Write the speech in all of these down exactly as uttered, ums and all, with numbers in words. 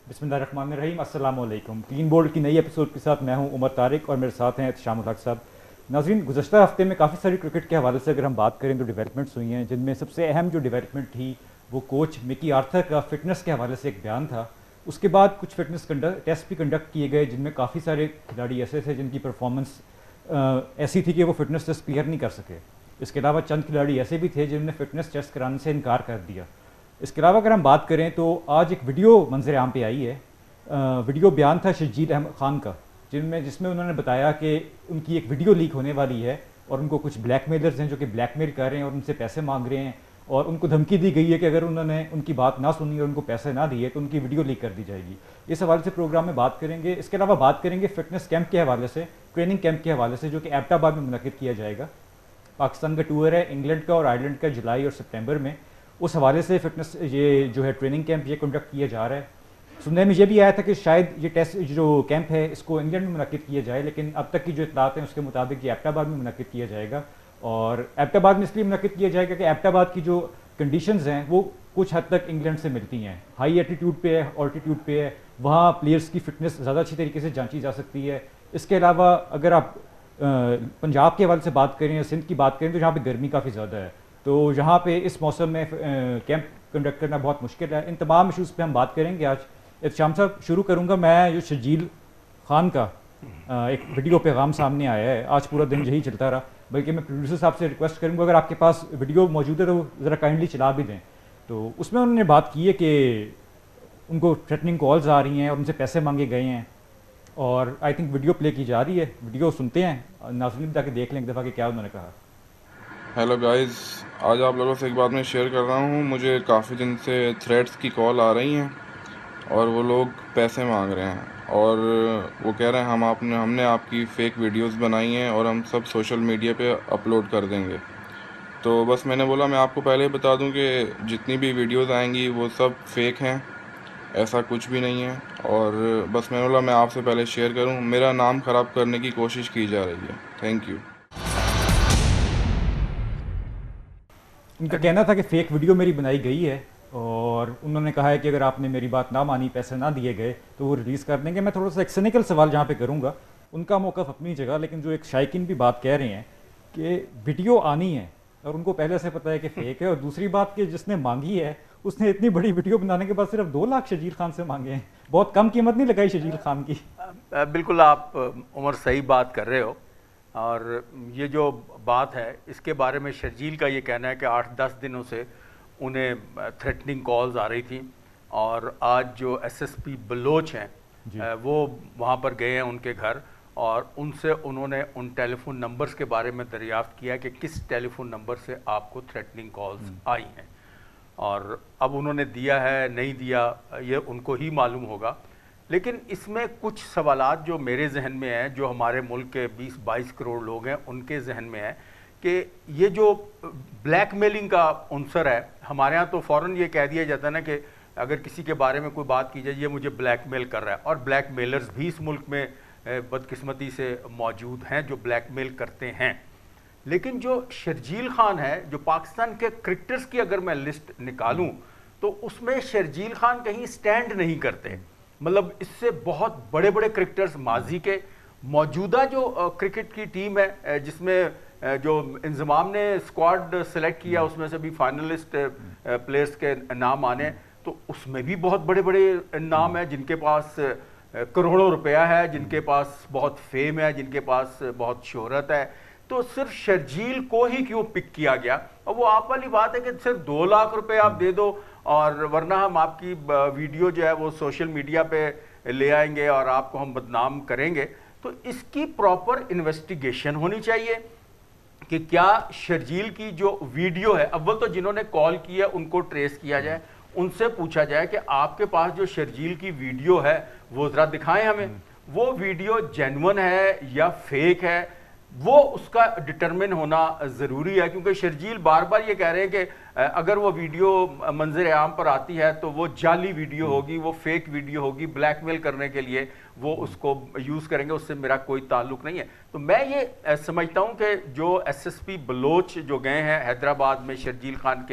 بسم اللہ الرحمن الرحیم، السلام علیکم۔ کلین بولڈ کی نئی ایپیسوڈ کے ساتھ میں ہوں عمر طارق اور میرے ساتھ ہیں احتشام الحق صاحب۔ ناظرین، گزشتہ ہفتے میں کافی ساری کرکٹ کے حوالے سے اگر ہم بات کریں تو ڈیولپمنٹس ہوئی ہیں، جن میں سب سے اہم جو ڈیولپمنٹ تھی وہ کوچ مکی آرتھر کا فٹنس کے حوالے سے ایک بیان تھا۔ اس کے بعد کچھ فٹنس ٹیسٹ بھی کنڈکٹ کیے گئے جن میں کافی سارے کھلاڑی ایسے تھے جن کی پرفارمنس ایسی تھی کہ وہ فٹنس ٹیسٹ کلیئر نہیں کر سکے۔ اس کے علاوہ چند کھلاڑی ایسے بھی تھے جنہوں نے فٹنس ٹیسٹ کرانے سے انکار کر دیا۔ اس کے علاوہ اگر ہم بات کریں تو آج ایک ویڈیو منظر عام پہ آئی ہے۔ ویڈیو بیان تھا شرجیل احمد خان کا، جن میں جس میں انہوں نے بتایا کہ ان کی ایک ویڈیو لیک ہونے والی ہے اور ان کو کچھ بلیک میلرز ہیں جو کہ بلیک میل کر رہے ہیں اور ان سے پیسے مانگ رہے ہیں، اور ان کو دھمکی دی گئی ہے کہ اگر انہوں نے ان کی بات نہ سنی اور ان کو پیسے نہ دیے تو ان کی ویڈیو لیک کر دی جائے گی۔ اس حوالے سے پروگرام میں بات کریں گے۔ اس کے علاوہ بات کریں گے فٹنس کیمپ کے حوالے سے، ٹریننگ کیمپ کے حوالے سے جو کہ ایبٹ آباد میں منعقد کیا جائے گا۔ پاکستان کا ٹور ہے انگلینڈ کا اور آئرلینڈ کا جولائی اور سپتمبر میں، اس حوالے سے فٹنس یہ جو ہے ٹریننگ کیمپ یہ کنڈکٹ کیا جا رہا ہے۔ سننے میں یہ بھی آیا تھا کہ شاید یہ ٹیسٹ جو کیمپ ہے اس کو انگلینڈ میں منعقد کیا جائے، لیکن اب تک کی جو اطلاعات ہیں اس کے مطابق یہ ایبٹ آباد میں منعقد کیا جائے گا۔ اور ایبٹ آباد میں اس لیے منعقد کیا جائے گا کہ ایبٹ آباد کی جو کنڈیشنز ہیں وہ کچھ حد تک انگلینڈ سے ملتی ہیں، ہائی ایٹیٹیوڈ پہ ہے، آلٹیٹیوڈ پہ ہے، وہاں پلیئرس کی فٹنس زیادہ اچھی طریقے سے جانچی جا سکتی ہے۔ اس کے علاوہ اگر آپ پنجاب کے حوالے سے بات کریں یا سندھ کی بات کریں تو جہاں پہ گرمی کافی زیادہ ہے، تو یہاں پہ اس موسم میں کیمپ کنڈکٹ کرنا بہت مشکل ہے۔ ان تمام ایشوز پہ ہم بات کریں گے آج۔ احتشام صاحب شروع کروں گا میں، جو شرجیل خان کا ایک ویڈیو پیغام سامنے آیا ہے، آج پورا دن یہی چلتا رہا، بلکہ میں پروڈیوسر صاحب سے ریکویسٹ کروں گا اگر آپ کے پاس ویڈیو موجود ہے تو ذرا کائنڈلی چلا بھی دیں۔ تو اس میں انہوں نے بات کی ہے کہ ان کو تھریٹننگ کالز آ رہی ہیں اور ان سے پیسے مانگے گئے ہیں، اور آئی تھنک ویڈیو پلے کی جا رہی ہے۔ ویڈیو سنتے ہیں ناظرین تاکہ دیکھ لیں ایک دفعہ کہ کیا انہوں نے کہا۔ ہیلو گائز، آج آپ لوگوں سے ایک بات میں شیئر کر رہا ہوں۔ مجھے کافی دن سے تھریٹس کی کال آ رہی ہیں اور وہ لوگ پیسے مانگ رہے ہیں، اور وہ کہہ رہے ہیں ہم آپ نے ہم نے آپ کی فیک ویڈیوز بنائی ہیں اور ہم سب سوشل میڈیا پہ اپلوڈ کر دیں گے۔ تو بس میں نے بولا میں آپ کو پہلے ہی بتا دوں کہ جتنی بھی ویڈیوز آئیں گی وہ سب فیک ہیں، ایسا کچھ بھی نہیں ہے۔ اور بس میں نے بولا میں آپ سے پہلے شیئر کروں، میرا نام خراب کرنے کی کوشش کی جا رہی ہے۔ Thank you. ان کا کہنا تھا کہ فیک ویڈیو میری بنائی گئی ہے اور انہوں نے کہا ہے کہ اگر آپ نے میری بات نہ مانی، پیسے نہ دیے گئے تو وہ ریلیز کر دیں گے۔ میں تھوڑا سا ایک سینیکل سوال جہاں پہ کروں گا، ان کا موقف اپنی جگہ، لیکن جو ایک شائقین بھی بات کہہ رہے ہیں کہ ویڈیو آنی ہے اور ان کو پہلے سے پتہ ہے کہ فیک ہے، اور دوسری بات کہ جس نے مانگی ہے اس نے اتنی بڑی ویڈیو بنانے کے بعد صرف دو لاکھ شرجیل خان سے مانگے ہیں۔ بہت کم قیمت نہیں لگائی شرجیل خان کی؟ بالکل آپ عمر صحیح بات کر رہے ہو، اور یہ جو بات ہے اس کے بارے میں شرجیل کا یہ کہنا ہے کہ آٹھ دس دنوں سے انہیں تھریٹننگ کالز آ رہی تھیں، اور آج جو ایس ایس پی بلوچ ہیں جی۔ وہ وہاں پر گئے ہیں ان کے گھر، اور ان سے انہوں نے ان ٹیلی فون نمبرز کے بارے میں دریافت کیا کہ کس ٹیلی فون نمبر سے آپ کو تھریٹننگ کالز آئی ہیں، اور اب انہوں نے دیا ہے نہیں دیا یہ ان کو ہی معلوم ہوگا۔ لیکن اس میں کچھ سوالات جو میرے ذہن میں ہیں، جو ہمارے ملک کے بیس بائیس کروڑ لوگ ہیں ان کے ذہن میں ہے کہ یہ جو بلیک میلنگ کا عنصر ہے، ہمارے ہاں تو فوراً یہ کہہ دیا جاتا ہے نا کہ اگر کسی کے بارے میں کوئی بات کی جائے یہ مجھے بلیک میل کر رہا ہے، اور بلیک میلرز بھی اس ملک میں بدقسمتی سے موجود ہیں جو بلیک میل کرتے ہیں۔ لیکن جو شرجیل خان ہے، جو پاکستان کے کرکٹرز کی اگر میں لسٹ نکالوں تو اس میں شرجیل خان کہیں سٹینڈ نہیں کرتے۔ مطلب اس سے بہت بڑے بڑے کرکٹرز ماضی کے، موجودہ جو کرکٹ کی ٹیم ہے جس میں جو انضمام نے اسکواڈ سلیکٹ کیا اس میں سے بھی فائنلسٹ پلیئرز کے نام آنے، تو اس میں بھی بہت بڑے بڑے نام ہیں جن کے پاس کروڑوں روپیہ ہے، جن کے پاس بہت فیم ہے، جن کے پاس بہت شہرت ہے۔ تو صرف شرجیل کو ہی کیوں پک کیا گیا؟ اور وہ آپ والی بات ہے کہ صرف دو لاکھ روپے آپ دے دو اور ورنہ ہم آپ کی ویڈیو جو ہے وہ سوشل میڈیا پہ لے آئیں گے اور آپ کو ہم بدنام کریں گے۔ تو اس کی پراپر انویسٹیگیشن ہونی چاہیے کہ کیا شرجیل کی جو ویڈیو ہے، اول تو جنہوں نے کال کی ہے ان کو ٹریس کیا جائے، ان سے پوچھا جائے کہ آپ کے پاس جو شرجیل کی ویڈیو ہے وہ ذرا دکھائیں ہمیں، وہ ویڈیو جینون ہے یا فیک ہے، وہ اس کا ڈٹرمن ہونا ضروری ہے۔ کیونکہ شرجیل بار بار یہ کہہ رہے ہیں کہ اگر وہ ویڈیو منظر عام پر آتی ہے تو وہ جعلی ویڈیو ہوگی، وہ فیک ویڈیو ہوگی، بلیک میل کرنے کے لیے وہ اس کو یوز کریں گے، اس سے میرا کوئی تعلق نہیں ہے۔ تو میں یہ سمجھتا ہوں کہ جو ایس ایس پی بلوچ جو گئے ہیں حیدرآباد میں شرجیل خان کے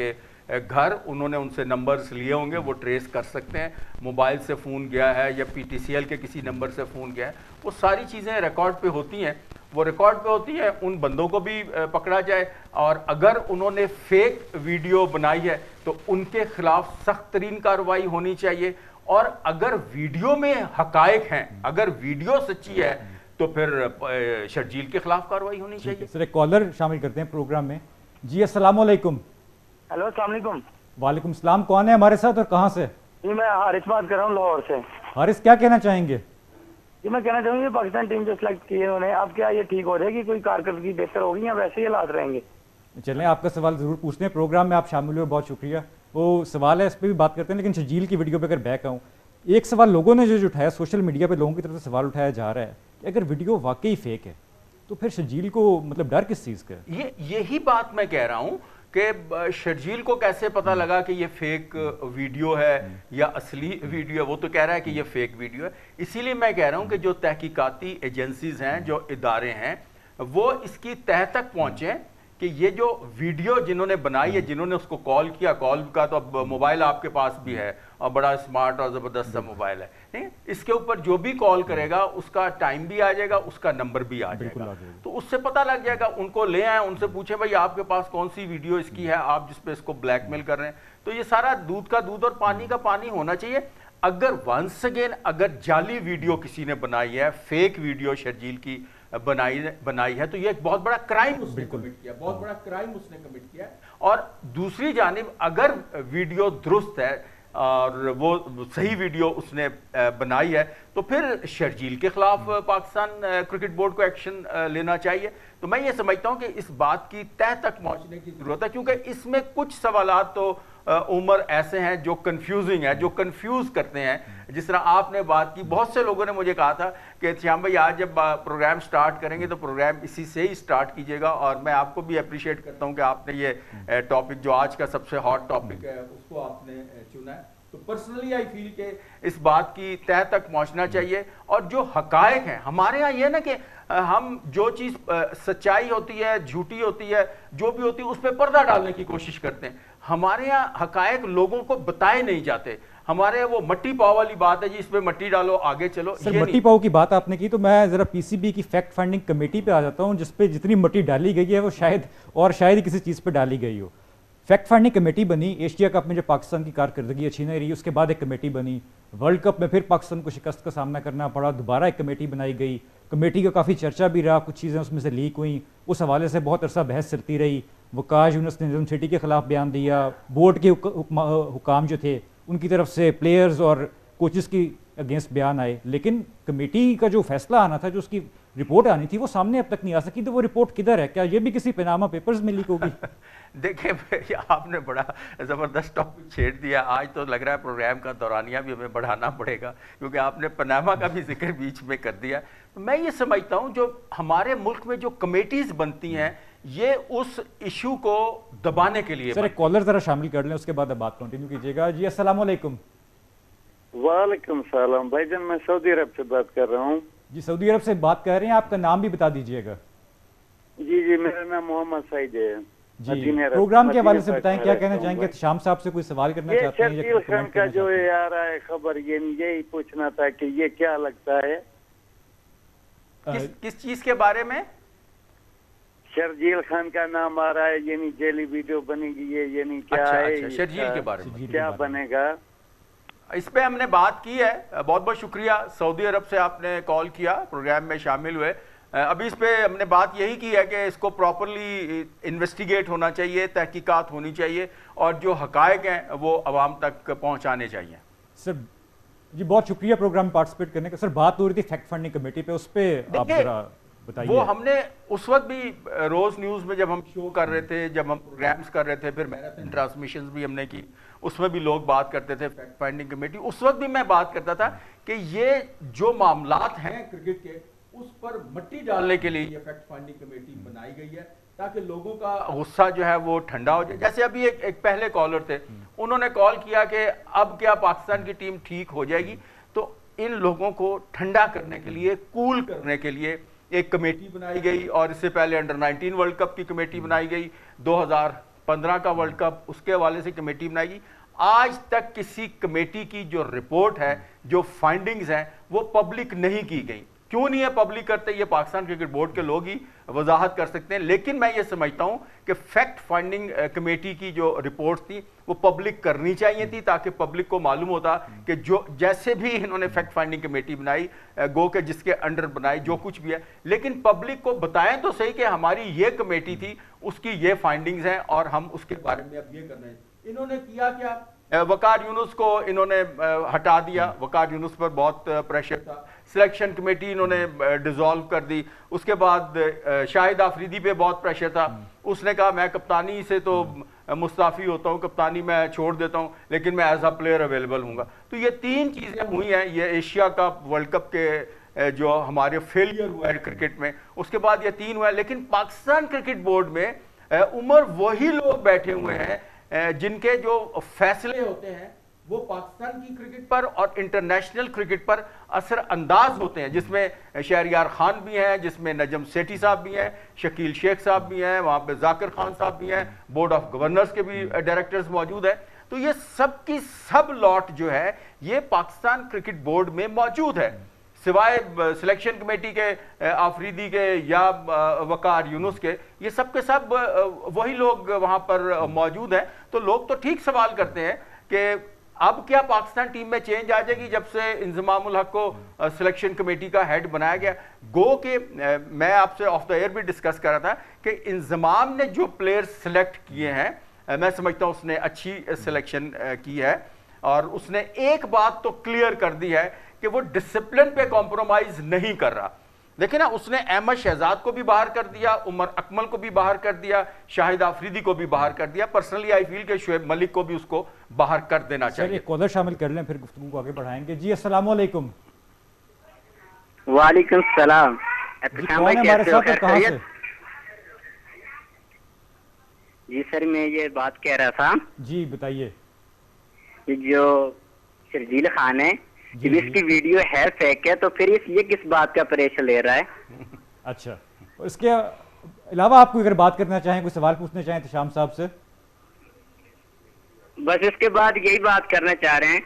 گھر انہوں نے ان سے نمبرز لیے ہوں گے, وہ ٹریس کر سکتے ہیں. موبائل سے فون گیا ہے یا پی ٹی سی ایل کے کسی نمبر سے فون گیا ہے, وہ ساری چیزیں ریکارڈ پہ ہوتی ہیں, وہ ریکارڈ پہ ہوتی ہیں. ان بندوں کو بھی پکڑا جائے, اور اگر انہوں نے فیک ویڈیو بنائی ہے تو ان کے خلاف سخت ترین کارروائی ہونی چاہیے. اور اگر ویڈیو میں حقائق ہیں, اگر ویڈیو سچی ہے, تو پھر شرجیل کے خلاف کارروائی ہونی چاہیے. سر ایک کالر شامل کرتے ہیں پروگرام میں. جی السلام علیکم. ہیلو السلام علیکم. وعلیکم السلام. کون ہے ہمارے ساتھ اور کہاں سے؟ جی میں حارث بات کر رہا ہوں لاہور سے. حارث کیا کہنا چاہیں گے؟ جی میں کہنا چاہوں گی پاکستان ٹیم جو سلیکٹ کی ہے انہوں نے, اب کیا یہ ٹھیک ہو جائے گی, کوئی کارکردگی بہتر ہوگی یا ویسے ہی حالات رہیں گے؟ چلیں آپ کا سوال ضرور پوچھتے ہیں, پروگرام میں آپ شامل ہوئے بہت شکریہ. وہ سوال ہے اس پہ بھی بات کرتے ہیں, لیکن شرجیل کی ویڈیو پہ اگر بیک آؤں, ایک سوال لوگوں نے جو اٹھایا, سوشل میڈیا پہ لوگوں کی طرف سے سوال اٹھایا جا رہا ہے کہ اگر ویڈیو واقعی فیک ہے تو پھر شرجیل کو مطلب ڈر کس چیز کا ہے؟ یہ یہی بات میں کہہ رہا ہوں کہ شرجیل کو کیسے پتہ لگا کہ یہ فیک ویڈیو ہے یا اصلی ویڈیو ہے. وہ تو کہہ رہا ہے کہ یہ فیک ویڈیو ہے. اسی لیے میں کہہ رہا ہوں کہ جو تحقیقاتی ایجنسیز ہیں, جو ادارے ہیں, وہ اس کی تہہ تک پہنچیں کہ یہ جو ویڈیو جنہوں نے بنائی ہے, جنہوں نے اس کو کال کیا, کال کا تو اب موبائل آپ کے پاس بھی ہے اور بڑا اسمارٹ اور زبردست سا موبائل ہے, اس کے اوپر جو بھی کال کرے گا اس کا ٹائم بھی آ جائے گا, اس کا نمبر بھی آ جائے گا, تو اس سے پتہ لگ جائے گا. ان کو لے آئیں, ان سے پوچھیں بھائی آپ کے پاس کون سی ویڈیو اس کی ہے, آپ جس پہ اس کو بلیک میل کر رہے ہیں. تو یہ سارا دودھ کا دودھ اور پانی کا پانی ہونا چاہیے. اگر ونس اگین اگر جعلی ویڈیو کسی نے بنائی ہے, فیک ویڈیو شرجیل کی بنائی بنائی ہے, تو یہ ایک بہت بڑا کرائم اس نے کمٹ کیا, بہت بڑا کرائم اس نے کمٹ کیا. اور دوسری جانب اگر ویڈیو درست ہے اور وہ صحیح ویڈیو اس نے بنائی ہے, تو پھر شرجیل کے خلاف پاکستان کرکٹ بورڈ کو ایکشن لینا چاہیے. تو میں یہ سمجھتا ہوں کہ اس بات کی تہہ تک پہنچنے کی ضرورت ہے, کیونکہ اس میں کچھ سوالات تو عمر ایسے ہیں جو کنفیوزنگ ہے, جو کنفیوز کرتے ہیں. جس طرح آپ نے بات کی, بہت سے لوگوں نے مجھے کہا تھا کہ شیام بھائی آج جب پروگرام سٹارٹ کریں گے تو پروگرام اسی سے ہی سٹارٹ کیجئے گا, اور میں آپ کو بھی اپریشیٹ کرتا ہوں کہ آپ نے یہ ٹاپک جو آج کا سب سے ہاٹ ٹاپک ہے اس کو آپ نے چنا ہے. تو پرسنلی آئی فیل کہ اس بات کی تہہ تک پہنچنا چاہیے. اور جو حقائق ہیں ہمارے ہاں یہ نا کہ ہم جو چیز سچائی ہوتی ہے, جھوٹی ہوتی ہے, جو بھی ہوتی ہے اس پہ پردہ ڈالنے کی کوشش کرتے ہیں. ہمارے ہاں حقائق لوگوں کو بتائے نہیں جاتے. ہمارے وہ مٹی پاؤ والی بات ہے جی, اس پہ مٹی ڈالو آگے چلو. سر مٹی پاؤ کی بات آپ نے کی تو میں ذرا پی سی بی کی فیکٹ فائنڈنگ کمیٹی پہ آ جاتا ہوں, جس پہ جتنی مٹی ڈالی گئی ہے وہ شاید اور شاید کسی چیز پہ ڈالی گئی ہو. فیکٹ فائنڈنگ کمیٹی بنی ایشیا کپ میں, جب پاکستان کی کارکردگی اچھی نہیں رہی, اس کے بعد ایک کمیٹی بنی. ورلڈ کپ میں پھر پاکستان کو شکست کا سامنا کرنا پڑا, دوبارہ ایک کمیٹی بنائی گئی. کمیٹی کا کافی چرچا بھی رہا, کچھ چیزیں اس میں سے لیک ہوئیں, اس حوالے سے بہت عرصہ بحث چلتی رہی. وقاص یونس نے نظم سٹی کے خلاف بیان دیا, بورڈ کے حکام جو تھے ان کی طرف سے پلیئرز اور کوچز کی اگینسٹ بیان آئے, لیکن کمیٹی کا جو فیصلہ آنا تھا, جو اس کی رپورٹ آنی تھی, وہ سامنے اب تک نہیں آ سکی. تو وہ رپورٹ کدھر ہے؟ کیا یہ بھی کسی پیناما پیپرز میں لیک ہوگی؟ دیکھیں آپ نے بڑا زبردست ٹاپک چھیڑ دیا. آج تو لگ رہا ہے پروگرام کا دورانیہ بھی ہمیں بڑھانا پڑے گا, کیونکہ آپ نے پناما کا بھی ذکر بیچ میں کر دیا. میں یہ سمجھتا ہوں جو ہمارے ملک میں جو کمیٹیز بنتی ہیں, یہ اس ایشو کو دبانے کے لیے. سر ایک کالر ذرا شامل کر لیں, اس کے بعد اب بات کنٹینیو کیجیے گا. جی السلام علیکم. وعلیکم السلام بھائی جان, میں سعودی عرب سے بات کر رہا ہوں. جی سعودی عرب سے بات کر رہے ہیں, آپ کا نام بھی بتا دیجیے گا. جی جی میرا نام محمد سعید ہے. جی پروگرام کے حوالے سے بتائیں, کیا کہنا چاہیں گے؟ شام صاحب سے کوئی سوال کرنا چاہتے ہیں؟ شرجیل خان کا جو آ رہا ہے خبر, یہی پوچھنا تھا کہ یہ کیا لگتا ہے, کس چیز کے بارے میں؟ شرجیل خان کا نام آ رہا ہے, یعنی جیلی ویڈیو بنے گی, یہ یعنی کیا ہے شرجیل کے بارے میں کیا بنے گا؟ اس پہ ہم نے بات کی ہے. بہت بہت شکریہ سعودی عرب سے آپ نے کال کیا, پروگرام میں شامل ہوئے. ابھی اس پہ ہم نے بات یہی کی ہے کہ اس کو پراپرلی انویسٹیگیٹ ہونا چاہیے, تحقیقات ہونی چاہیے, اور جو حقائق ہیں وہ عوام تک پہنچانے چاہیے. سر جی بہت شکریہ پروگرام میں پارٹیسپیٹ کرنے کا. سر بات ہو رہی تھی فیکٹ فائنڈنگ کمیٹی پہ, اس پہ آپ ذرا بتائیے. وہ ہم نے اس وقت بھی روز نیوز میں جب ہم شو کر رہے تھے, جب ہم پروگرامز کر رہے تھے, پھر میراتھن ٹرانسمیشنز بھی ہم نے کی, اس میں بھی لوگ بات کرتے تھے فیکٹ فائنڈنگ کمیٹی. اس وقت بھی میں بات کرتا تھا کہ یہ جو معاملات ہیں کرکٹ کے, اس پر مٹی ڈالنے کے لیے یہ فیکٹ فائنڈنگ کمیٹی بنائی گئی ہے, تاکہ لوگوں کا غصہ جو ہے وہ ٹھنڈا ہو جائے. جیسے ابھی ایک ایک پہلے کالر تھے, انہوں نے کال کیا کہ اب کیا پاکستان کی ٹیم ٹھیک ہو جائے گی. تو ان لوگوں کو ٹھنڈا کرنے کے لیے, کول کرنے کے لیے ایک کمیٹی بنائی گئی, اور اس سے پہلے انڈر نائنٹین ورلڈ کپ کی کمیٹی بنائی گئی, دو ہزار पंद्रह का वर्ल्ड कप, उसके हवाले से कमेटी बनाएगी। आज तक किसी कमेटी की जो रिपोर्ट है, जो फाइंडिंग्स हैं, वो पब्लिक नहीं की गई। क्यों नहीं है पब्लिक करते, ये पाकिस्तान क्रिकेट बोर्ड के लोग ही वजाहत कर सकते हैं। लेकिन मैं ये समझता हूं कि फैक्ट फाइंडिंग कमेटी की जो रिपोर्ट थी वो पब्लिक करनी चाहिए थी, ताकि पब्लिक को मालूम होता कि जो जैसे भी इन्होंने फैक्ट फाइंडिंग कमेटी बनाई, गो के जिसके अंडर बनाई, जो कुछ भी है, लेकिन पब्लिक को बताएं तो सही कि हमारी ये कमेटी थी, उसकी ये फाइंडिंग्स हैं और हम उसके बारे में अब ये करना है। इन्होंने किया क्या, वकार यूनुस को इन्होंने हटा दिया, वकार यूनुस पर बहुत प्रेशर था, सिलेक्शन कमेटी इन्होंने डिसॉल्व कर दी, उसके बाद शाहिद आफरीदी पे बहुत प्रेशर था, उसने कहा मैं कप्तानी से तो मुस्ताफ़ी होता हूँ, कप्तानी मैं छोड़ देता हूँ, लेकिन मैं एज अ प्लेयर अवेलेबल हूँगा। तो ये तीन चीज़ें हुई हैं, ये एशिया कप, वर्ल्ड कप के जो हमारे फेलियर हुआ है क्रिकेट में, उसके बाद ये तीन हुआ है। लेकिन पाकिस्तान क्रिकेट बोर्ड में उमर वही लोग बैठे हुए हैं जिनके जो फैसले होते हैं वो पाकिस्तान की क्रिकेट पर और इंटरनेशनल क्रिकेट पर असर अंदाज होते हैं, जिसमें शहरियार खान भी हैं, जिसमें नजम सेठी साहब भी हैं, शकील शेख साहब भी हैं, वहाँ पे जाकिर खान साहब भी हैं, बोर्ड ऑफ गवर्नर्स के भी डायरेक्टर्स मौजूद हैं। तो ये सब की सब लॉट जो है ये पाकिस्तान क्रिकेट बोर्ड में मौजूद है, सिवाय सिलेक्शन कमेटी के, आफरीदी के या वकार यूनुस के, ये सब के सब वही लोग वहाँ पर मौजूद हैं। तो लोग तो ठीक सवाल करते हैं कि अब क्या पाकिस्तान टीम में चेंज आ जाएगी जब से इंजमामुल हक को सिलेक्शन कमेटी का हेड बनाया गया। गो के मैं आपसे ऑफ द एयर भी डिस्कस कर रहा था कि इंजमाम ने जो प्लेयर सिलेक्ट किए हैं, मैं समझता हूँ उसने अच्छी सिलेक्शन की है, और उसने एक बात तो क्लियर कर दी है कि वो डिसिप्लिन पे कॉम्प्रोमाइज नहीं कर रहा। देखिए ना, उसने अहमद शहजाद को भी बाहर कर दिया, उमर अकमल को भी बाहर कर दिया, शाहिद आफरीदी को भी बाहर कर दिया। पर्सनली आई फील कि शुएब मलिक को भी उसको बाहर कर देना चाहिए। कॉलर शामिल कर लें, फिर गुफ्तगू को आगे बढ़ाएंगे। जी अस्सलाम वालेकुम। वालेकुम सलाम। कौन है हमारे साथ और कहां से? जी सर, मैं ये बात कह रहा था। जी बताइए। जो शर्जील खान है, जब इसकी वीडियो है फेक है तो फिर इस ये किस बात का प्रेशर ले रहा है? अच्छा, इसके अलावा आप कोई अगर बात करना चाहें, कोई सवाल पूछना चाहें तो शाम साहब से। बस इसके बाद यही बात करना चाह रहे हैं।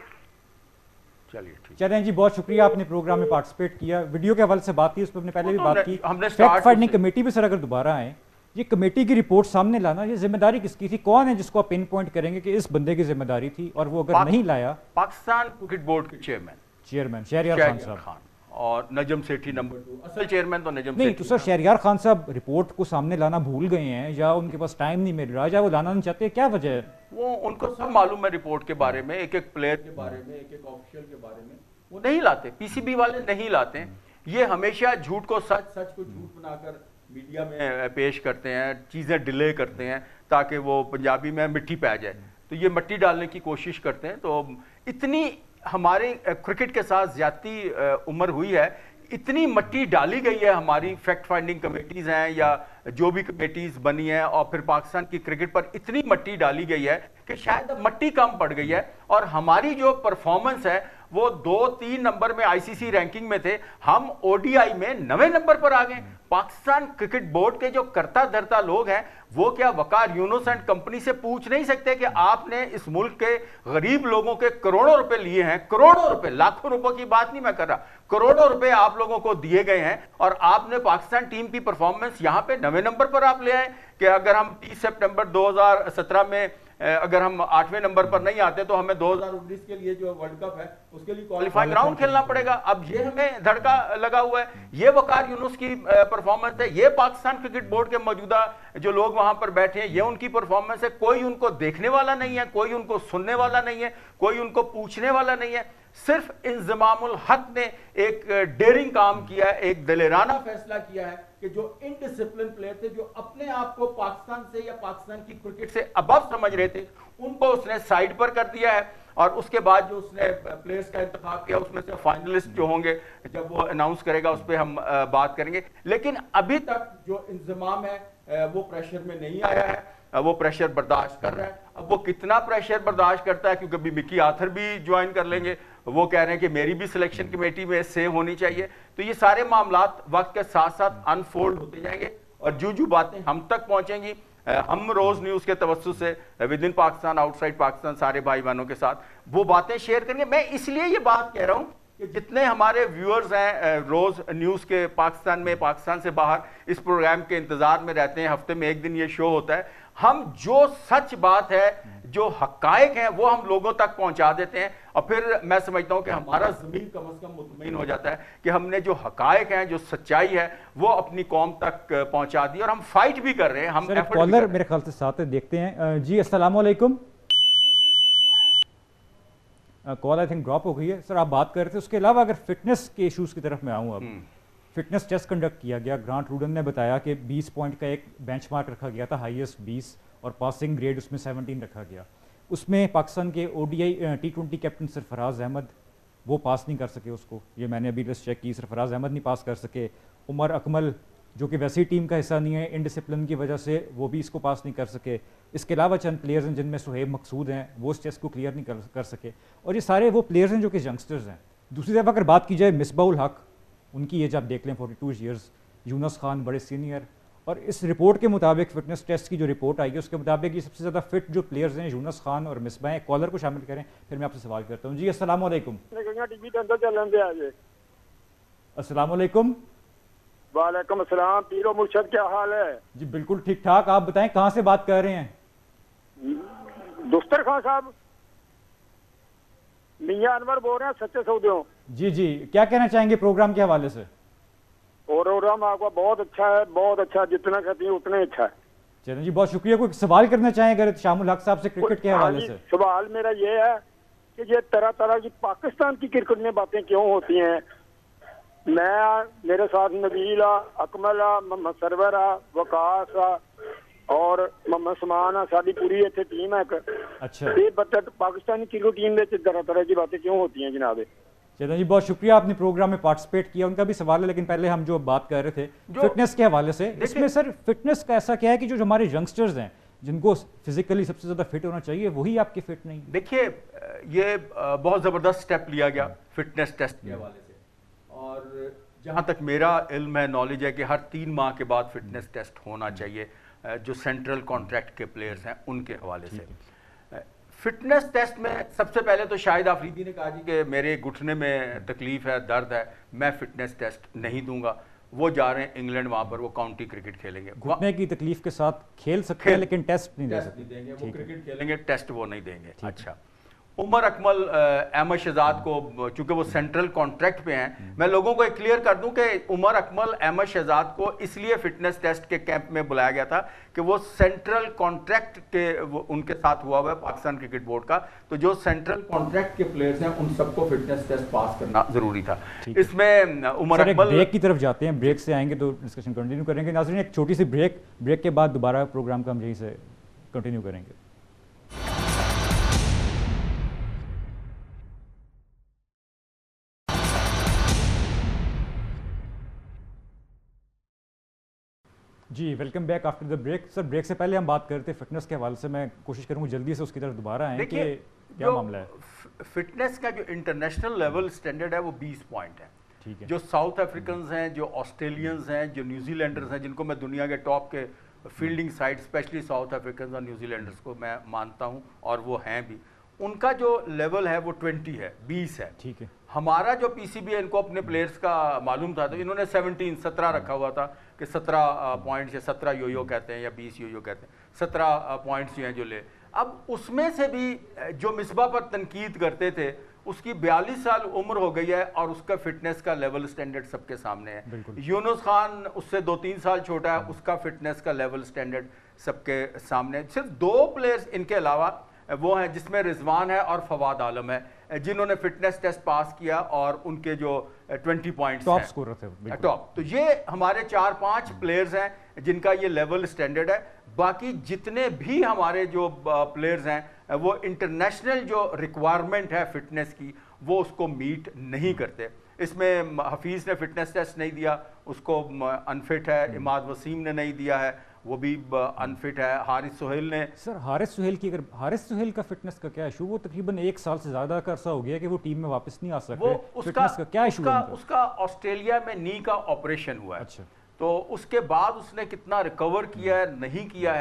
चलिए ठीक, चलें जी, बहुत शुक्रिया, आपने प्रोग्राम में पार्टिसिपेट किया। वीडियो के हवाले से बात की, उस पर हमने पहले भी बात की। हमने फैक्ट फाइंडिंग कमेटी पे सर अगर दोबारा आए, ये कमेटी की रिपोर्ट सामने लाना, ये जिम्मेदारी किसकी थी? कौन है जिसको आप पिन पॉइंट करेंगे कि इस बंदे की जिम्मेदारी थी, और वो अगर नहीं लाया? पाकिस्तान क्रिकेट बोर्ड के चेयरमैन चेयरमैन शहरियार खान साहब खान और नजम सेठी नंबर टू, असल चेयरमैन तो नजम नहीं। तो सर शहरियार खान साहब रिपोर्ट को सामने लाना भूल गए हैं, या उनके पास टाइम नहीं मिल रहा, या वो लाना नहीं चाहते, क्या वजह है? वो उनको सब मालूम है रिपोर्ट के बारे में, एक एक प्लेयर के बारे में, एक एक ऑफिशियल के बारे में, वो नहीं लाते, पीसीबी वाले नहीं लाते। ये हमेशा झूठ को सच, सच को झूठ बनाकर मीडिया में पेश करते हैं, चीज़ें डिले करते हैं ताकि वो पंजाबी में मिट्टी पे आ जाए। तो ये मिट्टी डालने की कोशिश करते हैं। तो इतनी हमारे क्रिकेट के साथ ज्यादती उम्र हुई है, इतनी मट्टी डाली गई है, हमारी फैक्ट फाइंडिंग कमेटीज़ हैं या जो भी कमेटीज़ बनी हैं, और फिर पाकिस्तान की क्रिकेट पर इतनी मट्टी डाली गई है कि शायद अब मट्टी कम पड़ गई है, और हमारी जो परफॉर्मेंस है वो दो तीन नंबर में आईसीसी रैंकिंग में थे, हम ओडीआई में नवे नंबर पर आ गए। पाकिस्तान क्रिकेट बोर्ड के जो करता धरता लोग हैं वो क्या वकार यूनुस एंड कंपनी से पूछ नहीं सकते कि आपने इस मुल्क के गरीब लोगों के करोड़ों रुपए लिए हैं, करोड़ों रुपए, लाखों रुपए की बात नहीं मैं कर रहा, करोड़ों रुपए आप लोगों को दिए गए हैं, और आपने पाकिस्तान टीम की परफॉर्मेंस यहां पे नवे नंबर पर आप ले आए कि अगर हम तीस सितंबर दो हज़ार सत्रह में अगर हम आठवें नंबर पर नहीं आते तो हमें दो हज़ार उन्नीस के लिए जो वर्ल्ड कप है उसके लिए क्वालिफाइंग राउंड खेलना पड़ेगा। अब ये हमें धड़का लगा हुआ है, ये वकार यूनुस की परफॉर्मेंस है, ये पाकिस्तान क्रिकेट बोर्ड के मौजूदा जो लोग वहां पर बैठे हैं, ये उनकी परफॉर्मेंस है। कोई उनको देखने वाला नहीं है, कोई उनको सुनने वाला नहीं है, कोई उनको पूछने वाला नहीं है। सिर्फ इंजमामुल हक ने एक डेयरिंग काम किया है, एक दलेराना फैसला किया है कि जो इनडिसिप्लिन प्लेयर थे, जो अपने आप को पाकिस्तान से या पाकिस्तान की क्रिकेट से अबव समझ रहे थे, उनको उसने साइड पर कर दिया है। और उसके बाद जो उसने प्लेयर्स का इंतखाब किया, उसमें से फाइनलिस्ट जो होंगे जब वो अनाउंस करेगा उस पर हम बात करेंगे। लेकिन अभी तक जो इंतजाम है वो प्रेशर में नहीं आया है, वो प्रेशर बर्दाश्त कर रहा है। अब वो कितना प्रेशर बर्दाश्त करता है, क्योंकि अभी मिकी आथर भी ज्वाइन कर लेंगे, वो कह रहे हैं कि मेरी भी सिलेक्शन कमेटी में सेव होनी चाहिए। तो ये सारे मामलात वक्त के साथ साथ अनफोल्ड होते जाएंगे, और जो जो बातें हम तक पहुंचेंगी ہم روز نیوز کے توسط سے with in Pakistan outside Pakistan سارے بھائی بہنوں کے ساتھ وہ باتیں شیئر کریں گے. میں اس لیے یہ بات کہہ رہا ہوں کہ جتنے ہمارے ویورز ہیں روز نیوز کے پاکستان میں پاکستان سے باہر اس پروگرام کے انتظار میں رہتے ہیں, ہفتے میں ایک دن یہ شو ہوتا ہے, ہم جو سچ بات ہے جو حقائق ہیں وہ ہم لوگوں تک پہنچا دیتے ہیں, اور پھر میں سمجھتا ہوں کہ ہمارا زمین کم از کم مطمئن ہو جاتا ہے کہ ہم نے جو حقائق ہیں جو سچائی ہے وہ اپنی قوم تک پہنچا دی, اور ہم فائٹ بھی کر رہے ہیں. ہم کالر میرے خیال سے ساتھ دیکھتے ہیں. جی السلام علیکم. کال آئی تھنک ڈراپ ہو گئی ہے. سر آپ بات کر رہے تھے, اس کے علاوہ اگر فٹنس کے ایشوز کی طرف میں آؤں, اب فٹنس ٹیسٹ کنڈکٹ کیا گیا, گرانٹ روڈن نے بتایا کہ بیس پوائنٹ کا ایک بینچ مارک رکھا گیا تھا, ہائیسٹ بیس, اور پاسنگ گریڈ اس میں سیونٹین رکھا گیا. اس میں پاکستان کے O D I T twenty captain Sarfaraz Ahmed وہ پاس نہیں کر سکے اس کو, یہ میں نے ابھی لسٹ چیک کی, سرفراز احمد نہیں پاس کر سکے. عمر اکمل جو کہ ویسی ٹیم کا حصہ نہیں ہے, انڈسپلن کی وجہ سے وہ بھی اس کو پاس نہیں کر سکے. اس کے علاوہ چند پلیئرز ہیں جن میں سہیب مقصود ہیں, وہ اس ٹیسٹ کو کلیئر نہیں کر سکے, اور یہ سارے وہ پلیئرز ہیں جو کہ ینگسٹرز ہیں. دوسری طرف اگر بات کی جائے مصباح الحق, ان کی ایج آپ دیکھ لیں forty two years, Younis Khan بڑے سینئر, اور اس رپورٹ کے مطابق فٹنس ٹیسٹ کی جو رپورٹ آئی ہے اس کے مطابق یہ سب سے زیادہ فٹ جو پلیئرز ہیں یونس خان اور مصباح ہیں. کالر کو شامل کریں پھر میں آپ سے سوال کرتا ہوں. جی السلام علیکم. السلام علیکم. وعلیکم السلام. پیرو مرشد کیا حال ہے؟ جی بالکل ٹھیک ٹھاک. آپ بتائیں کہاں سے بات کر رہے ہیں؟ دستر خان صاحب, میاں انور بول رہے ہیں سچے سودیوں. جی جی کیا کہنا چاہیں گے پروگرام کے حوالے سے؟ پروگرام آپ کا بہت اچھا ہے, بہت اچھا, جتنا کہتی ہیں اتنا اچھا ہے. چلیں جی بہت شکریہ. کوئی سوال کرنا چاہیں اگر شام الحق صاحب سے کرکٹ کے حوالے سے؟ سوال میرا یہ ہے کہ یہ طرح طرح کی پاکستان کی کرکٹ میں باتیں کیوں ہوتی ہیں؟ میں میرے ساتھ نبیل اکمل محمد سرور وقاص اور محمد سمان ساری پوری اتنے ٹیم ہے. اچھا یہ بات پاکستانی کرکٹ ٹیم میں طرح طرح کی باتیں کیوں ہوتی ہیں جناب؟ چلیں جی بہت شکریہ, آپ نے پروگرام میں پارٹیسپیٹ کیا. ان کا بھی سوال ہے, لیکن پہلے ہم جو بات کر رہے تھے فٹنس کے حوالے سے, اس میں سر فٹنس کا ایسا کیا ہے کہ جو ہمارے ینگسٹرز ہیں جن کو فزیکلی سب سے زیادہ فٹ ہونا چاہیے وہی آپ کے فٹ نہیں؟ دیکھیے یہ بہت زبردست سٹیپ لیا گیا فٹنس ٹیسٹ کے حوالے سے, اور جہاں تک میرا علم ہے, نالج ہے, کہ ہر تین ماہ کے بعد فٹنس ٹیسٹ ہونا چاہیے جو سینٹرل کانٹریکٹ کے پلیئرز ہیں ان کے حوالے سے. فٹنس ٹیسٹ میں سب سے پہلے تو شاہد آفریدی نے کہا جی کہ میرے گھٹنے میں تکلیف ہے, درد ہے, میں فٹنس ٹیسٹ نہیں دوں گا. وہ جا رہے ہیں انگلینڈ, وہاں پر وہ کاؤنٹی کرکٹ کھیلیں گے. گھٹنے کی تکلیف کے ساتھ کھیل سکتے ہیں لیکن ٹیسٹ نہیں دے سکتے, وہ کرکٹ کھیلیں گے, ٹیسٹ وہ نہیں دیں گے. اچھا, عمر اکمل احمد شہزاد کو چونکہ وہ سینٹرل کانٹریکٹ پہ ہیں, میں لوگوں کو ایک کلیئر کر دوں کہ عمر اکمل احمد شہزاد کو اس لیے فٹنس ٹیسٹ کے کیمپ میں بلایا گیا تھا کہ وہ سینٹرل کانٹریکٹ کے ان کے ساتھ ہوا ہوا ہے پاکستان کرکٹ بورڈ کا, تو جو سینٹرل کانٹریکٹ کے پلیئرز ہیں ان سب کو فٹنس ٹیسٹ پاس کرنا ضروری تھا. اس میں عمر اکمل بریک کی طرف جاتے ہیں, بریک سے آئیں گے تو ڈسکشن کنٹینیو کریں گے. ناظرین ایک چھوٹی سی بریک, بریک کے بعد دوبارہ پروگرام کا ہم یہیں سے کنٹینیو کریں گے. جی welcome back after the break. Sir break سے پہلے ہم بات کرتے ہیں فٹنس کے حوالے سے, میں کوشش کروں گا جلدی سے اس کی طرف دوبارہ آئیں کہ کیا معاملہ ہے. فٹنس کا جو انٹرنیشنل لیول سٹینڈرڈ ہے وہ بیس پوائنٹ ہے. ٹھیک ہے, جو ساؤتھ افریکنز ہیں, جو آسٹریلینز ہیں, جو نیوزی لینڈرز ہیں, جن کو میں دنیا کے ٹاپ کے fielding side especially South Africans اور نیوزی لینڈرز کو میں مانتا ہوں, اور وہ ہیں بھی, ان کا جو لیول ہے وہ ٹوینٹی ہے, بیس ہے. ٹھیک ہے, ہمارا جو پی سی بی ان کو اپنے پلیئرز کا معلوم تھا تو انہوں نے سیونٹین سترہ رکھا ہوا تھا کہ سترہ پوائنٹس یا سترہ یو یو کہتے ہیں یا بیس یو یو کہتے ہیں, سترہ پوائنٹس ہیں جو لے. اب اس میں سے بھی جو مصباح پر تنقید کرتے تھے اس کی بیالیس سال عمر ہو گئی ہے اور اس کا فٹنس کا لیول سٹینڈرڈ سب کے سامنے ہے. یونس خان اس سے دو تین سال چھوٹا ہے, اس کا فٹنس کا لیول سٹینڈرڈ سب کے سامنے. صرف دو پلیئرز ان کے علاوہ وہ ہیں جس میں رضوان ہے اور فواد عالم ہے جنہوں نے فٹنس ٹیسٹ پاس کیا اور ان کے جو ٹوینٹی پوائنٹس ٹاپ سکورر تھے ٹاپ. تو یہ ہمارے چار پانچ پلیئرز ہیں جن کا یہ لیول سٹینڈرڈ ہے. باقی جتنے بھی ہمارے جو پلیئرز ہیں وہ انٹرنیشنل جو ریکوائرمنٹ ہے فٹنس کی وہ اس کو میٹ نہیں کرتے. اس میں حفیظ نے فٹنس ٹیسٹ نہیں دیا, اس کو انفٹ ہے. اماد وسیم نے نہیں دیا ہے, وہ بھی انفٹ ہے. حارث سہیل نے, سر حارث سہیل کی اگر حارث سہیل کا فٹنس کا کیا ایشو؟ وہ تقریباً ایک سال سے زیادہ کا عرصہ ہو گیا کہ وہ ٹیم میں واپس نہیں آ سکتے. فٹنس کا کیا ایشو ہے؟ اس کا آسٹریلیا میں نی کا آپریشن ہوا ہے. اچھا, تو اس کے بعد اس نے کتنا ریکور کیا ہے نہیں کیا ہے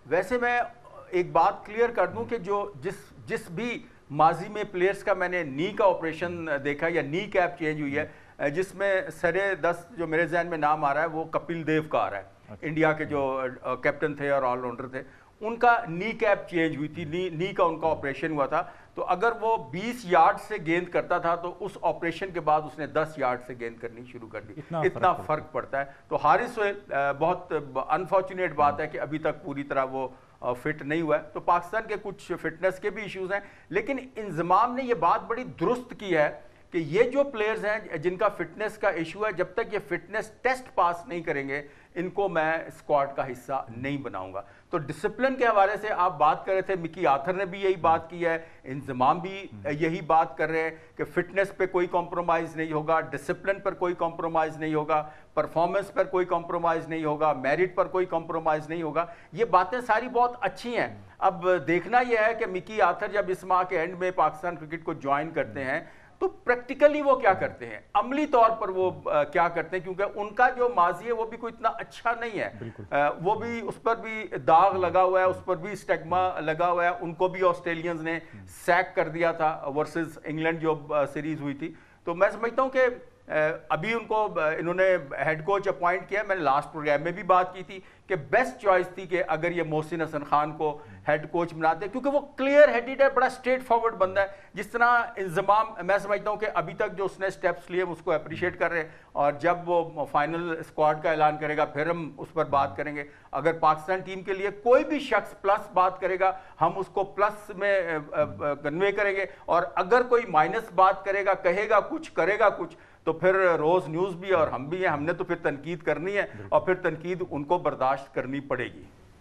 ویسے میں ایک بات کلیئر کر دوں کہ جو جس جس بھی ماضی میں پلیئرز کا میں نے نی کا آپریشن دیکھا یا نی کیپ چینج ہوئی ہے، جس میں سرے دس جو میرے ذہن میں نام آ رہا ہے وہ کپل دیو کا آ رہا ہے، انڈیا کے جو کیپٹن تھے اور آل راؤنڈر تھے، ان کا نی کیپ چینج ہوئی تھی، نی نی کا ان کا آپریشن ہوا تھا. تو اگر وہ بیس یارڈ سے گیند کرتا تھا تو اس آپریشن کے بعد اس نے دس یارڈ سے گیند کرنی شروع کر دی. اتنا فرق پڑتا ہے. تو حارث سہیل بہت انفارچونیٹ بات ہے کہ ابھی تک پوری طرح وہ فٹ نہیں ہوا ہے. تو پاکستان کے کچھ فٹنس کے بھی ایشوز ہیں، لیکن انضمام نے یہ بات بڑی درست کی ہے کہ یہ جو پلیئرز ہیں جن کا فٹنس کا ایشو ہے، جب تک یہ فٹنس ٹیسٹ پاس نہیں کریں گے ان کو میں اسکواڈ کا حصہ نہیں بناؤں گا. تو ڈسپلن کے حوالے سے آپ بات کر رہے تھے، مکی آتھر نے بھی یہی بات کی ہے، انضمام بھی یہی بات کر رہے ہیں کہ فٹنس پہ کوئی کمپرومائز نہیں ہوگا، ڈسپلن پر کوئی کمپرومائز نہیں ہوگا، پرفارمنس پر کوئی کمپرومائز نہیں ہوگا، میرٹ پر کوئی کمپرومائز نہیں ہوگا. یہ باتیں ساری بہت اچھی ہیں. اب دیکھنا یہ ہے کہ مکی آتھر جب اس ماہ کے اینڈ میں پاکستان کرکٹ کو جوائن کرتے ہیں تو پریکٹیکلی وہ کیا کرتے ہیں، عملی طور پر وہ کیا کرتے ہیں، کیونکہ ان کا جو ماضی ہے وہ بھی کوئی اتنا اچھا نہیں ہے. وہ بھی اس پر بھی داغ لگا ہوا ہے، اس پر بھی اسٹیگما لگا ہوا ہے. ان کو بھی آسٹریلینز نے سیک کر دیا تھا ورسز انگلینڈ جو سیریز ہوئی تھی. تو میں سمجھتا ہوں کہ ابھی ان کو انہوں نے ہیڈ کوچ اپوائنٹ کیا. میں نے لاسٹ پروگرام میں بھی بات کی تھی کہ بیسٹ چوائس تھی کہ اگر یہ محسن حسن خان کو ہیڈ کوچ بناتے، کیونکہ وہ کلیئر ہیڈڈ ہے، بڑا اسٹریٹ فارورڈ بندہ ہے. جس طرح انضمام میں سمجھتا ہوں کہ ابھی تک جو اس نے سٹیپس لیے اس کو اپریشیٹ کر رہے ہیں، اور جب وہ فائنل اسکواڈ کا اعلان کرے گا پھر ہم اس پر بات کریں گے. اگر پاکستان ٹیم کے لیے کوئی بھی شخص پلس بات کرے گا ہم اس کو پلس میں کنوے کریں گے، اور اگر کوئی مائنس بات کرے گا، کہے گا کچھ، کرے گا کچھ، تو پھر روز نیوز بھی اور ہم بھی ہیں، ہم نے تو پھر تنقید کرنی ہے اور پھر تنقید ان کو برداشت کرنی پڑے گی.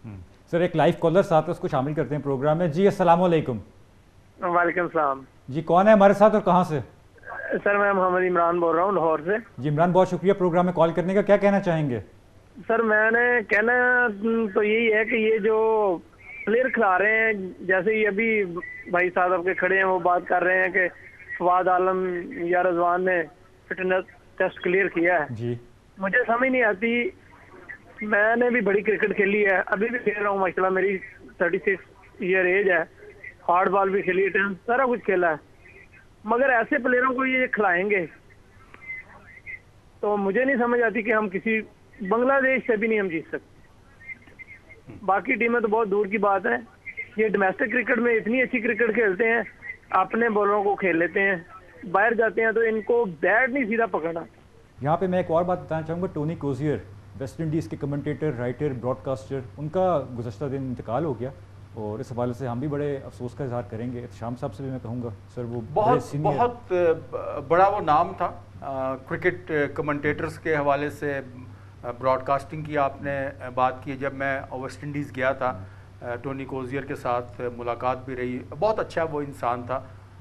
سر ایک لائیو کالر ساتھ اس کو شامل کرتے ہیں پروگرام میں. جی السلام علیکم. وعلیکم السلام. جی کون ہے ہمارے ساتھ اور کہاں سے؟ سر میں محمد عمران بول رہا ہوں لاہور سے. جی عمران بہت شکریہ پروگرام میں کال کرنے کا. کیا کہنا چاہیں گے؟ سر میں نے کہنا تو یہی ہے کہ یہ جو پلیئر کھلا رہے ہیں، جیسے یہ ابھی بھائی صاحب آپ کے کھڑے ہیں وہ بات کر رہے ہیں کہ فواد عالم یا رضوان نے فٹنس ٹیسٹ کلیئر کیا ہے. جی مجھے سمجھ نہیں آتی. میں نے بھی بڑی کرکٹ کھیلی ہے، ابھی بھی کھیل رہا ہوں ماشاء اللہ، میری تھرٹی سکس ایئر ایج ہے. ہارڈ بال بھی کھیلی ہے، سارا کچھ کھیلا ہے. مگر ایسے پلیئروں کو یہ کھلائیں گے تو مجھے نہیں سمجھ آتی کہ ہم کسی بنگلہ دیش سے بھی نہیں ہم جیت سکتے. باقی ٹیمیں تو بہت دور کی بات ہے. یہ ڈومیسٹک کرکٹ میں اتنی اچھی کرکٹ کھیلتے ہیں، اپنے بالروں کو کھیل لیتے ہیں، باہر جاتے ہیں تو ان کو بیٹ نہیں سیدھا پکڑنا. یہاں پہ میں ایک اور بات بتانا چاہوں گا. ٹونی کوزیئر ویسٹ انڈیز کے کمنٹیٹر، رائٹر، براڈ کاسٹر، ان کا گزشتہ دن انتقال ہو گیا، اور اس حوالے سے ہم بھی بڑے افسوس کا اظہار کریں گے. احتشام صاحب سے بھی میں کہوں گا سر وہ بہت بہت بڑا وہ نام تھا کرکٹ کمنٹیٹرز کے حوالے سے. براڈ کاسٹنگ کی آپ نے بات کی. جب میں ویسٹ انڈیز گیا تھا ٹونی کوزیئر کے ساتھ ملاقات بھی رہی. بہت اچھا وہ انسان تھا،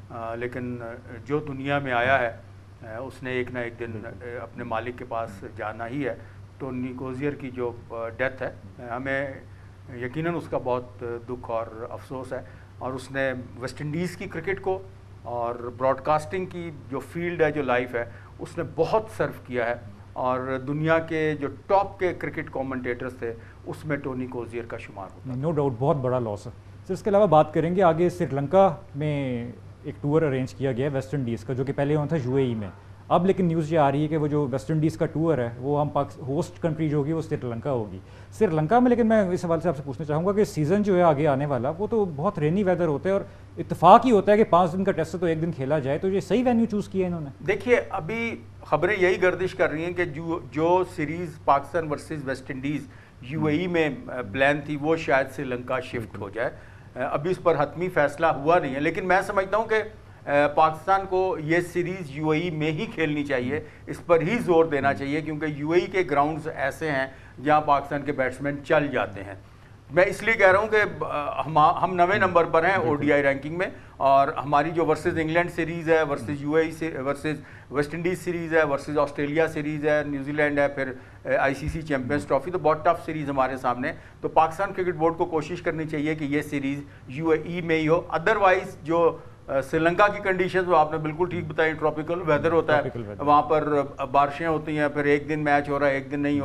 لیکن جو دنیا میں آیا ہے اس نے ایک نہ ایک دن اپنے مالک کے پاس جانا ہی ہے. ٹونی کوزیئر کی جو ڈیتھ ہے ہمیں یقیناً اس کا بہت دکھ اور افسوس ہے. اور اس نے ویسٹ انڈیز کی کرکٹ کو اور براڈ کاسٹنگ کی جو فیلڈ ہے، جو لائف ہے، اس نے بہت سرو کیا ہے. اور دنیا کے جو ٹاپ کے کرکٹ کومنٹیٹرز تھے اس میں ٹونی کوزیئر کا شمار ہوتا ہے. نو ڈاؤٹ بہت بڑا لاس ہے. سر اس کے علاوہ بات کریں گے آگے. سری لنکا میں ایک ٹور ارینج کیا گیا ہے ویسٹ انڈیز کا، جو کہ پہلے ہونا تھا یو اے ای میں. اب لیکن نیوز یہ آ رہی ہے کہ وہ جو ویسٹ انڈیز کا ٹور ہے وہ ہم ہوسٹ کنٹری جو ہوگی وہ سری لنکا ہوگی. سری لنکا میں لیکن میں اس حوالے سے آپ سے پوچھنا چاہوں گا کہ سیزن جو ہے آگے آنے والا وہ تو بہت رینی ویدر ہوتا ہے، اور اتفاق ہی ہوتا ہے کہ پانچ دن کا ٹیسٹ ہے تو ایک دن کھیلا جائے. تو یہ صحیح وینیو چوز کیا انہوں نے؟ دیکھیے ابھی خبریں یہی گردش کر رہی ہیں کہ جو جو series Pakistan versus West Indies U A E میں پلان تھی وہ شاید سری لنکا شفٹ ہو جائے. ابھی اس پر حتمی فیصلہ ہوا نہیں ہے، لیکن میں سمجھتا ہوں کہ پاکستان کو یہ سیریز یو اے ای میں ہی کھیلنی چاہیے. اس پر ہی زور دینا چاہیے، کیونکہ یو اے ای کے گراؤنڈز ایسے ہیں جہاں پاکستان کے بیٹسمین چل جاتے ہیں. میں اس لیے کہہ رہا ہوں کہ ہم ہم نویں نمبر پر ہیں او ڈی آئی رینکنگ میں، اور ہماری جو ورسز انگلینڈ سیریز ہے، versus U A E versus West Indies series ہے، ورسز آسٹریلیا سیریز ہے، نیوزی لینڈ ہے، پھر آئی سی سی چیمپئنز ٹرافی، تو بہت ٹف سیریز ہمارے سامنے. تو پاکستان کرکٹ بورڈ کو کوشش کرنی چاہیے کہ یہ سیریز یو اے ای میں ہی ہو. ادروائز جو سری لنکا کی کنڈیشنز وہ آپ نے بالکل ٹھیک بتائی، ٹراپیکل ویدر ہوتا ہے وہاں پر، بارشیں ہوتی ہیں، پھر ایک دن میچ ہو رہا ہے ایک دن نہیں ہو رہا.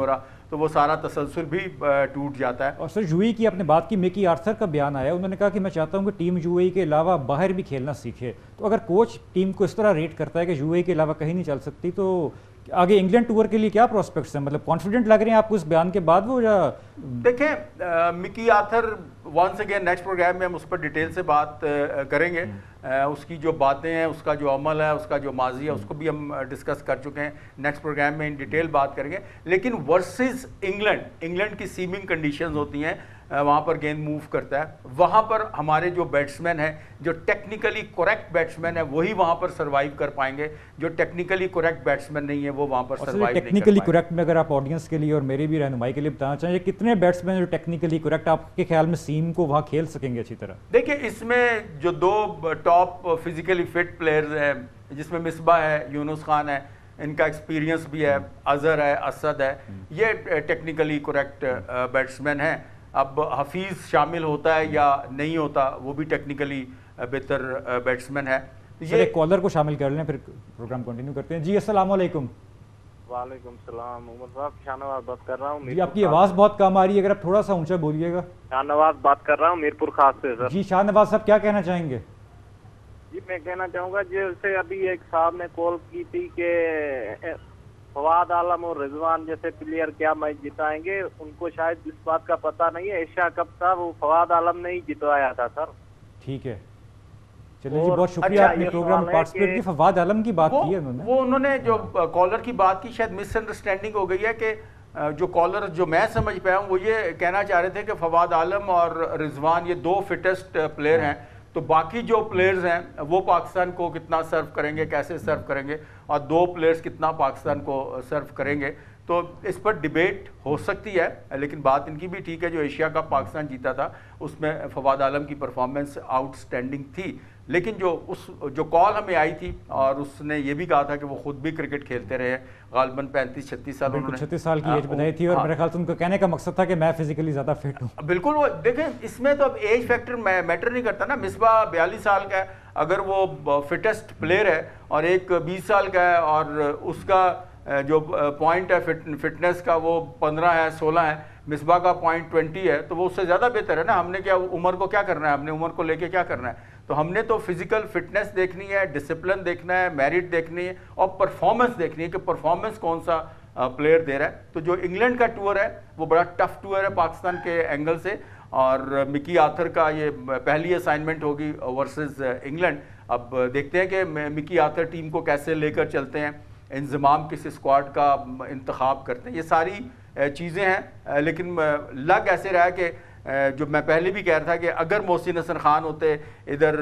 تو وہ سارا تسلسل بھی ٹوٹ جاتا ہے. اور سر یو اے ای کی آپ نے بات کی, مکی آرتھر کا بیان آیا, انہوں نے کہا کہ میں چاہتا ہوں کہ ٹیم یو اے ای کے علاوہ باہر بھی کھیلنا سیکھے. تو اگر کوچ ٹیم کو اس طرح ریٹ کرتا ہے کہ یو اے ای کے علاوہ کہیں نہیں چل سکتی, تو آگے انگلینڈ ٹور کے لیے کیا پروسپیکٹس ہیں؟ مطلب کانفیڈنٹ لگ رہے ہیں آپ کو اس بیان کے بعد وہ, یا دیکھیں Mickey Arthur once again next program میں ہم اس پر ڈیٹیل سے بات کریں گے, اس کی جو باتیں ہیں, اس کا جو عمل ہے, اس کا جو ماضی ہے, اس کو بھی ہم ڈسکس کر چکے ہیں. نیکسٹ پروگرام میں ان ڈیٹیل بات کریں گے. لیکن ورسز انگلینڈ, انگلینڈ کی سیمنگ کنڈیشنز ہوتی ہیں, وہاں پر گیند موو کرتا ہے, وہاں پر ہمارے جو بیٹسمین ہیں, جو ٹیکنیکلی کریکٹ بیٹسمین ہیں, وہی وہاں پر سروائیو کر پائیں گے. جو ٹیکنیکلی کریکٹ بیٹسمین نہیں ہے وہ وہاں پر سروائیو نہیں کر پائیں گے. ٹیکنیکلی کریکٹ میں اگر آپ آڈینس کے لیے اور میری بھی رہنمائی کے لیے بتانا چاہیں, کتنے بیٹسمین جو ٹیکنیکلی کریکٹ آپ کے خیال میں سیم کو وہاں کھیل سکیں گے اچھی طرح؟ دیکھیں اس میں جو دو ٹاپ فزیکلی فٹ پلیئرز ہیں, جس میں مصباح ہے, یونس خان ہے, ان کا ایکسپیرینس بھی ہے, اظہر ہے, اسد ہے, یہ ٹیکنیکلی کریکٹ بیٹسمین ہیں. اب حفیظ شامل ہوتا ہے یا نہیں ہوتا, وہ بھی ٹیکنیکلی بہتر بیٹسمین ہے. یہ کالر کو شامل کر لیں, پھر پروگرام کنٹینیو کرتے ہیں. جی السلام علیکم. وعلیکم السلام. عمر صاحب شاہ نواز بات کر رہا ہوں. جی آپ کی آواز بہت کم آ رہی ہے, اگر آپ تھوڑا سا اونچا بولیے گا. شاہ نواز بات کر رہا ہوں میرپور خاص سے سر. جی شاہ نواز صاحب کیا کہنا چاہیں گے؟ جی میں کہنا چاہوں گا, جیسے ابھی ایک صاحب نے کال کی تھی کہ فواد عالم اور رضوان جیسے پلیئر کیا میچ جتائیں گے, ان کو شاید اس بات کا پتہ نہیں ہے. ایشیا کپ تھا وہ فواد عالم نے ہی جتوایا تھا سر. ٹھیک ہے, چلیے جی بہت شکریہ, آپ نے پروگرام میں پارٹیسپیٹ کی. فواد عالم کی بات کی ہے انہوں نے, وہ انہوں نے جو کالر کی بات کی, شاید مس انڈرسٹینڈنگ ہو گئی ہے کہ جو کالر جو میں سمجھ پایا ہوں وہ یہ کہنا چاہ رہے تھے کہ فواد عالم اور رضوان یہ دو فٹسٹ پلیئر ہیں, تو باقی جو پلیئرز ہیں وہ پاکستان کو کتنا سرو کریں گے, کیسے سرو کریں گے, اور دو پلیئرز کتنا پاکستان کو سرو کریں گے. تو اس پر ڈیبیٹ ہو سکتی ہے, لیکن بات ان کی بھی ٹھیک ہے. جو ایشیا کپ پاکستان جیتا تھا اس میں فواد عالم کی پرفارمنس آؤٹ سٹینڈنگ تھی, لیکن جو اس جو کال ہمیں آئی تھی, اور اس نے یہ بھی کہا تھا کہ وہ خود بھی کرکٹ کھیلتے رہے, غالباً پینتیس چھتیس سال انہوں نے چھتیس سال کی ایج بتائی تھی, اور میرے خیال سے ان کا کہنے کا مقصد تھا کہ میں فزیکلی زیادہ فٹ ہوں. بالکل, وہ دیکھیں اس میں تو اب ایج فیکٹر میٹر نہیں کرتا نا. مصباح بیالیس سال کا ہے, اگر وہ فٹسٹ پلیئر ہے, اور ایک بیس سال کا ہے, اور اس کا جو پوائنٹ ہے فٹنس کا وہ پندرہ ہے, سولہ ہے, مصباح کا پوائنٹ ٹوینٹی ہے, تو وہ اس سے زیادہ بہتر ہے نا. ہم نے کیا عمر کو کیا کرنا ہے, ہم نے عمر کو لے کے کیا کرنا ہے؟ تو ہم نے تو فزیکل فٹنس دیکھنی ہے, ڈسپلن دیکھنا ہے, میرٹ دیکھنی ہے, اور پرفارمنس دیکھنی ہے کہ پرفارمنس کون سا پلیئر دے رہا ہے. تو جو انگلینڈ کا ٹور ہے وہ بڑا ٹف ٹور ہے پاکستان کے اینگل سے, اور مکی آرتھر کا یہ پہلی اسائنمنٹ ہوگی ورسز انگلینڈ. اب دیکھتے ہیں کہ مکی آرتھر ٹیم کو کیسے لے کر چلتے ہیں, انضمام کس اسکواڈ کا انتخاب کرتے ہیں, یہ ساری چیزیں ہیں. لیکن لگ ایسے رہا کہ جو میں پہلے بھی کہہ رہا تھا کہ اگر محسن حسن خان ہوتے, ادھر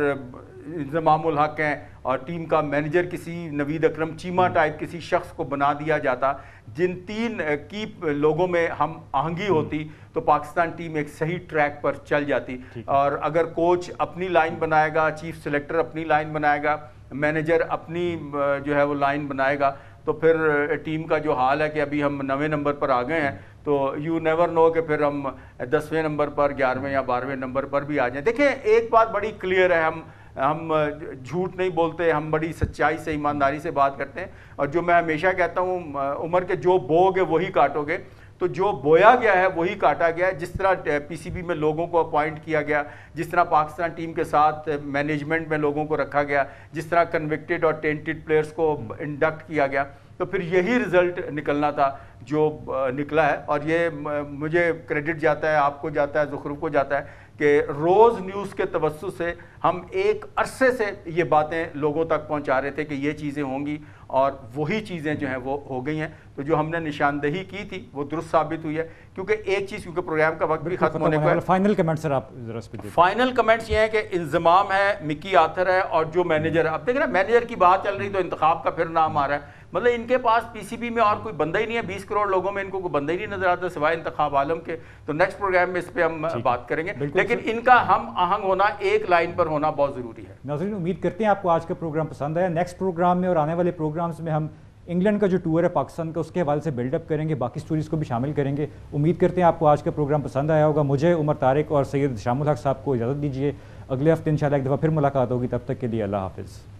انضمام الحق ہیں, اور ٹیم کا مینیجر کسی نوید اکرم چیمہ ٹائپ کسی شخص کو بنا دیا جاتا, جن تین کی لوگوں میں ہم آہنگی ہوتی, تو پاکستان ٹیم ایک صحیح ٹریک پر چل جاتی. اور اگر کوچ اپنی لائن بنائے گا, چیف سلیکٹر اپنی لائن بنائے گا, مینیجر اپنی جو ہے وہ لائن بنائے گا, تو پھر ٹیم کا جو حال ہے کہ ابھی ہم نویں نمبر پر آ گئے ہیں, تو یو نیور نو کہ پھر ہم دسویں نمبر پر, گیارہویں یا بارہویں نمبر پر بھی آ جائیں. دیکھیں ایک بات بڑی کلیئر ہے, ہم ہم جھوٹ نہیں بولتے, ہم بڑی سچائی سے ایمانداری سے بات کرتے ہیں. اور جو میں ہمیشہ کہتا ہوں عمر کے, جو بو گے وہی کاٹو گے. تو جو بویا گیا ہے وہی کاٹا گیا ہے. جس طرح پی سی بی میں لوگوں کو اپوائنٹ کیا گیا, جس طرح پاکستان ٹیم کے ساتھ مینجمنٹ میں لوگوں کو رکھا گیا, جس طرح کنوکٹڈ اور ٹینٹڈ پلیئرز کو انڈکٹ کیا گیا, تو پھر یہی رزلٹ نکلنا تھا جو نکلا ہے. اور یہ مجھے کریڈٹ جاتا ہے, آپ کو جاتا ہے, زخرف کو جاتا ہے, کہ روز نیوز کے توسط سے ہم ایک عرصے سے یہ باتیں لوگوں تک پہنچا رہے تھے کہ یہ چیزیں ہوں گی, اور وہی چیزیں جو ہیں وہ ہو گئی ہیں. تو جو ہم نے نشاندہی کی تھی وہ درست ثابت ہوئی ہے. کیونکہ ایک چیز, کیونکہ پروگرام کا وقت بھی ختم ہونے کو ہے, فائنل کمنٹ سر آپ ذرا اس پہ دیکھیں. فائنل کمنٹس یہ ہیں کہ انضمام ہے, مکی آرتھر ہے, اور جو مینیجر ہے. اب دیکھیں نا, مینیجر کی بات چل رہی تو انتخاب کا پھر نام آ رہا ہے. مطلب ان کے پاس پی سی بی میں اور کوئی بندہ ہی نہیں ہے, بیس کروڑ لوگوں میں ان کو کوئی بندہ ہی نہیں نظر آتا سوائے انتخاب عالم کے. تو نیکسٹ پروگرام میں اس پہ ہم بات کریں گے, لیکن ان کا ہم آہنگ ہونا, ایک لائن پر ہونا بہت ضروری ہے. ناظرین امید کرتے ہیں آپ کو آج کا پروگرام پسند آیا. نیکسٹ پروگرام میں اور آنے والے پروگرامز میں ہم انگلینڈ کا جو ٹور ہے پاکستان کا, اس کے حوالے سے بلڈ اپ کریں گے, باقی سٹوریز کو بھی شامل کریں گے. امید کرتے ہیں آپ کو آج کا پروگرام پسند آیا ہوگا. مجھے, عمر طارق اور سید شام الحق صاحب کو اجازت دیجیے. اگلے ہفتے انشاءاللہ ایک دفعہ پھر ملاقات ہوگی. تب تک کے لیے اللہ حافظ.